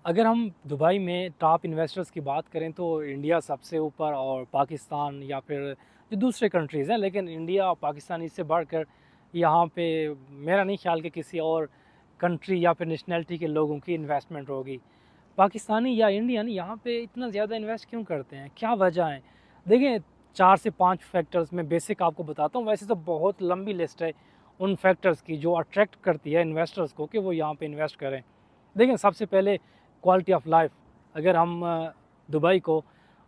अगर हम दुबई में टॉप इन्वेस्टर्स की बात करें तो इंडिया सबसे ऊपर और पाकिस्तान या फिर जो दूसरे कंट्रीज़ हैं, लेकिन इंडिया और पाकिस्तान इससे बढ़कर यहाँ पे मेरा नहीं ख्याल कि किसी और कंट्री या फिर नेशनैलिटी के लोगों की इन्वेस्टमेंट होगी। पाकिस्तानी या इंडियन यहाँ पे इतना ज़्यादा इन्वेस्ट क्यों करते हैं, क्या वजह है? देखें, 4 से 5 फैक्टर्स में बेसिक आपको बताता हूँ। वैसे तो बहुत लंबी लिस्ट है उन फैक्टर्स की जो अट्रैक्ट करती है इन्वेस्टर्स को कि वो यहाँ पे इन्वेस्ट करें। देखें, सबसे पहले क्वालिटी ऑफ लाइफ। अगर हम दुबई को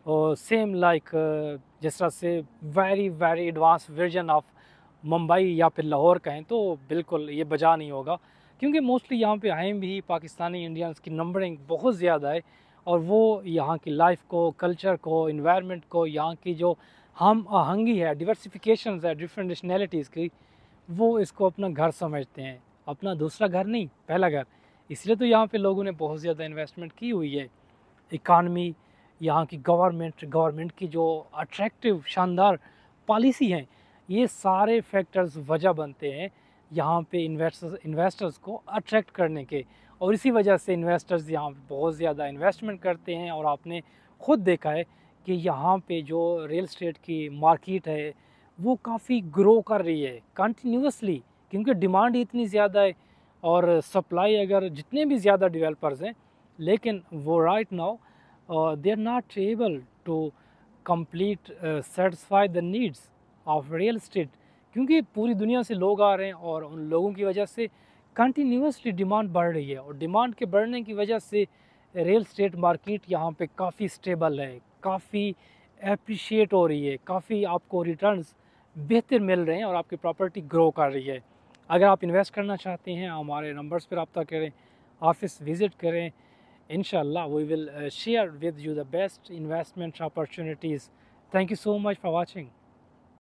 सेम लाइक जिस तरह से very very advance version of Mumbai या फिर लाहौर कहें तो बिल्कुल ये बजा नहीं होगा, क्योंकि मोस्टली यहाँ पे हैं भी पाकिस्तानी इंडियंस की नंबरिंग बहुत ज़्यादा है। और वो यहाँ की लाइफ को, कल्चर को, इन्वायरमेंट को, यहाँ की जो हम आहंगी है, डिवर्सिफिकेशन है डिफरेंट नेशनैलिटीज़ की, वो इसको अपना घर समझते हैं, अपना दूसरा घर नहीं, पहला घर। इसलिए तो यहाँ पे लोगों ने बहुत ज़्यादा इन्वेस्टमेंट की हुई है। इकानमी, यहाँ की गवर्नमेंट की जो अट्रैक्टिव शानदार पॉलिसी हैं, ये सारे फैक्टर्स वजह बनते हैं यहाँ पे इन्वेस्टर्स को अट्रैक्ट करने के। और इसी वजह से इन्वेस्टर्स यहाँ पे बहुत ज़्यादा इन्वेस्टमेंट करते हैं। और आपने खुद देखा है कि यहाँ पे जो रियल एस्टेट की मार्केट है वो काफ़ी ग्रो कर रही है कंटिन्यूसली, क्योंकि डिमांड ही इतनी ज़्यादा है और सप्लाई अगर जितने भी ज़्यादा डेवलपर्स हैं, लेकिन वो right now they are not able to complete satisfy the needs of real estate, क्योंकि पूरी दुनिया से लोग आ रहे हैं और उन लोगों की वजह से कंटिन्यूसली डिमांड बढ़ रही है। और डिमांड के बढ़ने की वजह से रियल एस्टेट मार्केट यहाँ पे काफ़ी स्टेबल है, काफ़ी एप्रिशिएट हो रही है, काफ़ी आपको रिटर्न्स बेहतर मिल रहे हैं और आपकी प्रॉपर्टी ग्रो कर रही है। अगर आप इन्वेस्ट करना चाहते हैं, हमारे नंबर्स पर रब्ता करें, ऑफिस विज़िट करें। इंशाल्लाह we will share with you the best investment opportunities. Thank you so much for watching.